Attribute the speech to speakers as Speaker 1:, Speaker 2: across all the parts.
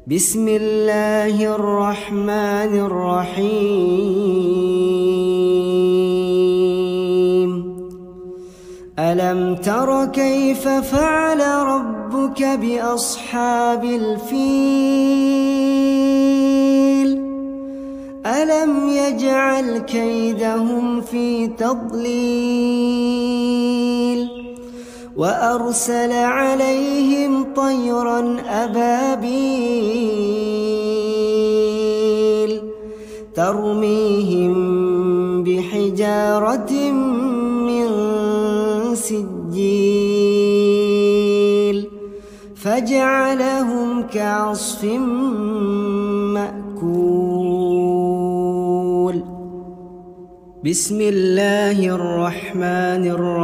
Speaker 1: بسم الله الرحمن الرحيم ألم تر كيف فعل ربك بأصحاب الفيل ألم يجعل كيدهم في تضليل وأرسل عليهم طيرا أبابيل ترميهم بحجارة من سجيل فجعلهم كعصف مأكول بسم الله الرحمن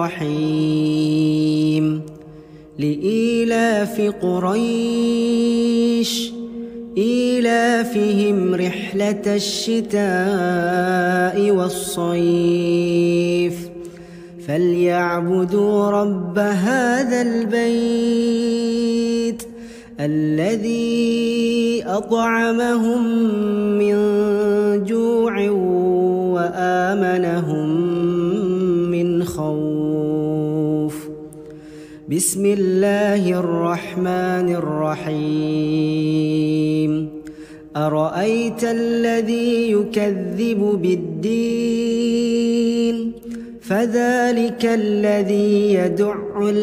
Speaker 1: الرحيم لإيلاف قريش إيلافهم رحلة الشتاء والصيف فليعبدوا رب هذا البيت الذي أطعمهم من جوع وآمنهم من خوف بسم الله الرحمن الرحيم أرأيت الذي يكذب بالدين فذلك الذي يدع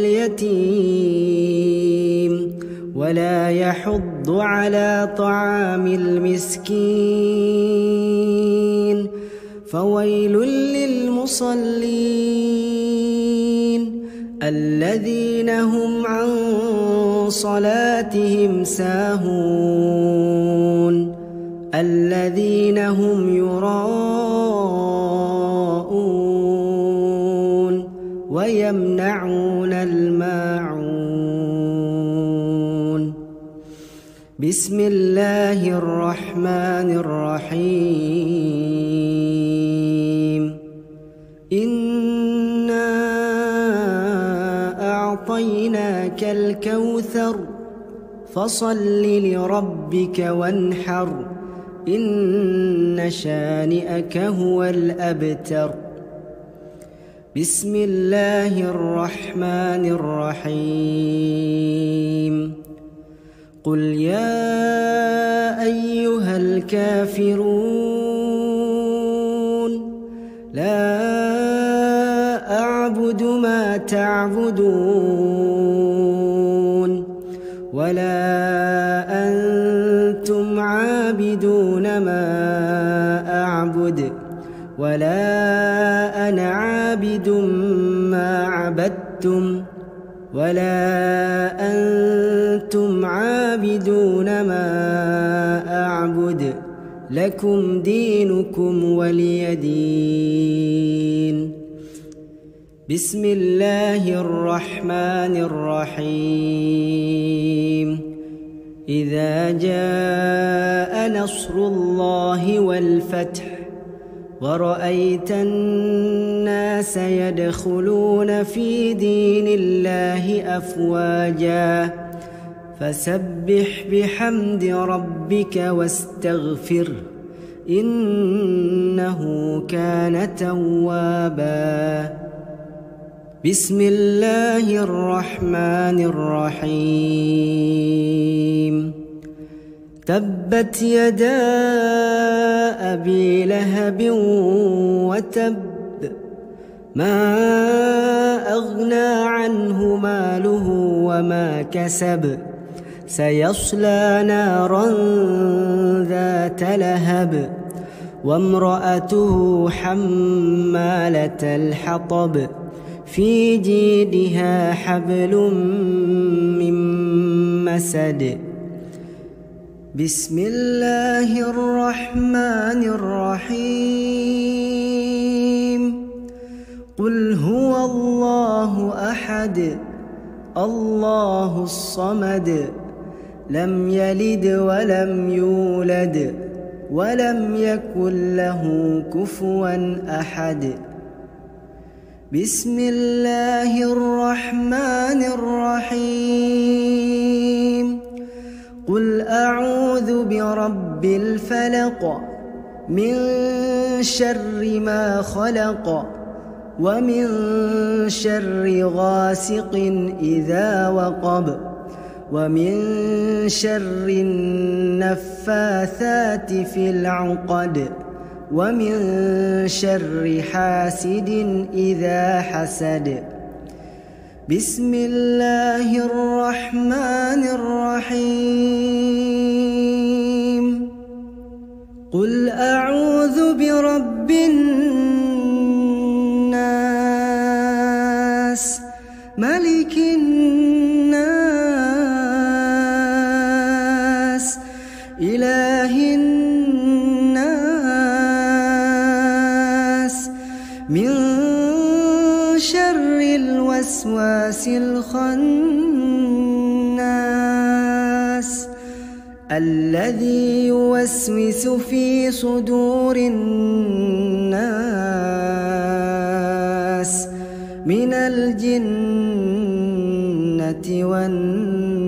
Speaker 1: اليتيم ولا يحض على طعام المسكين فويل للمصلين الذين هم عن صلاتهم ساهون الذين هم يراءون ويمنعون الماعون بسم الله الرحمن الرحيم إنا أعطيناك الكوثر فصل لربك وانحر إن شانئك هو الأبتر بسم الله الرحمن الرحيم قل يا أيها الكافرون لا أعبد ما تعبدون ولا أنتم عابدون ما أعبد ولا أنا عابد ما عبدتم ولا أنتم عابدون ما أعبد لكم دينكم ولي دين بسم الله الرحمن الرحيم إذا جاء نصر الله والفتح ورأيت الناس يدخلون في دين الله أفواجا فسبح بحمد ربك واستغفره إنه كان توابا بسم الله الرحمن الرحيم تبت يدا أبي لهب وتب ما أغنى عنه ماله وما كسب سيصلى نارا ذات لهب وامرأته حمالة الحطب في جيدها حبل من مسد بسم الله الرحمن الرحيم قل هو الله أحد الله الصمد لم يلد ولم يولد ولم يكن له كفوا أحد بسم الله الرحمن الرحيم قل أعوذ برب الفلق من شر ما خلق ومن شر غاسق إذا وقب ومن شر النفاثات في العقد ومن شر حاسد إذا حسد. بسم الله الرحمن الرحيم. قل أعوذ برب الناس ملك الناس إله الناس من شر الوسواس الخناس الذي يوسوس في صدور الناس من الجنة والناس.